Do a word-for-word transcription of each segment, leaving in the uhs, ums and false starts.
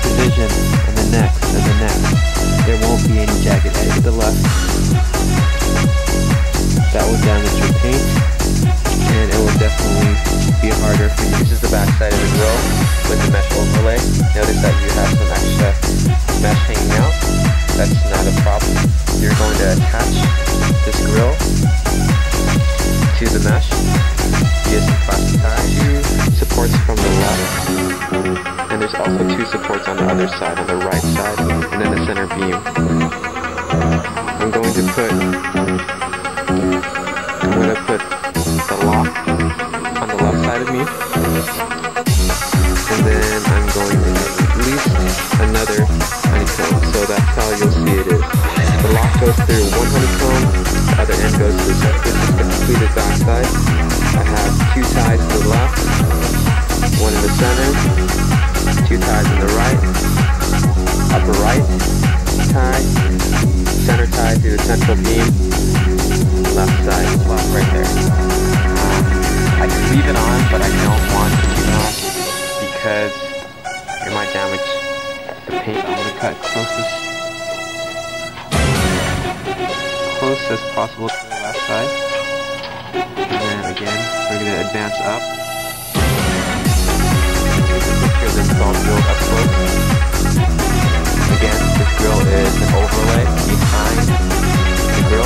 division, and the next, and the next. There won't be any jagged edge to the left. That will damage your paint, and it will definitely be harder for you. This is the back side of the grill with the mesh overlay. Notice that you have some extra mesh hanging out. That's not a problem. You're going to attach this grill to the mesh via some plastic ties. Two supports from the left, and there's also two supports on the other side, on the right side, and then the center beam. I'm going to put I'm going to put the lock on the left side of me, and then I'm going to at least another honeycomb, so that's how you'll see it is. The lock goes through one honeycomb, the other end goes to the center. This is the completed back side. I have two ties to the left, one in the center, two ties in the right, upper right tie, center tie to the central beam, left side lock right there. Um, I can leave it on, but I don't want to leave it on because it might damage the paint. I'm going to cut closest, close as possible to the left side. And then again, we're going to advance up. Picture this all drilled up close. Again, this grill is an overlay behind the grill.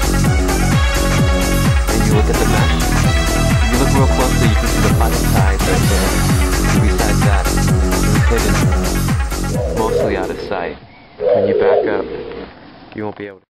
And you look at the mesh. If you look real closely, you can see the plastic ties right there. Besides that, it's hidden mostly out of sight. When you back up, you won't be able to.